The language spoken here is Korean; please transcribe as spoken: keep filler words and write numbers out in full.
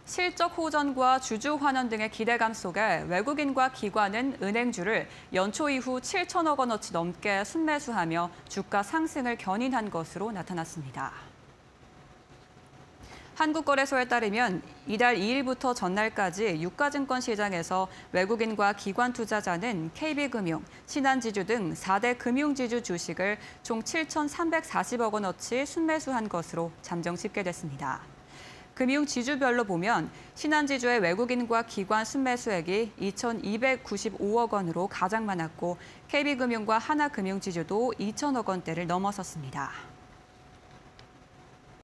실적 호전과 주주 환원 등의 기대감 속에 외국인과 기관은 은행주를 연초 이후 칠천억 원어치 넘게 순매수하며 주가 상승을 견인한 것으로 나타났습니다. 한국거래소에 따르면 이달 이 일부터 전날까지 유가증권 시장에서 외국인과 기관 투자자는 케이비금융, 신한지주 등 사 대 금융지주 주식을 총 칠천삼백사십억 원어치 순매수한 것으로 잠정 집계됐습니다. 금융지주별로 보면 신한지주의 외국인과 기관 순매수액이 이천이백구십오억 원으로 가장 많았고 케이비금융과 하나금융지주도 이천억 원대를 넘어섰습니다.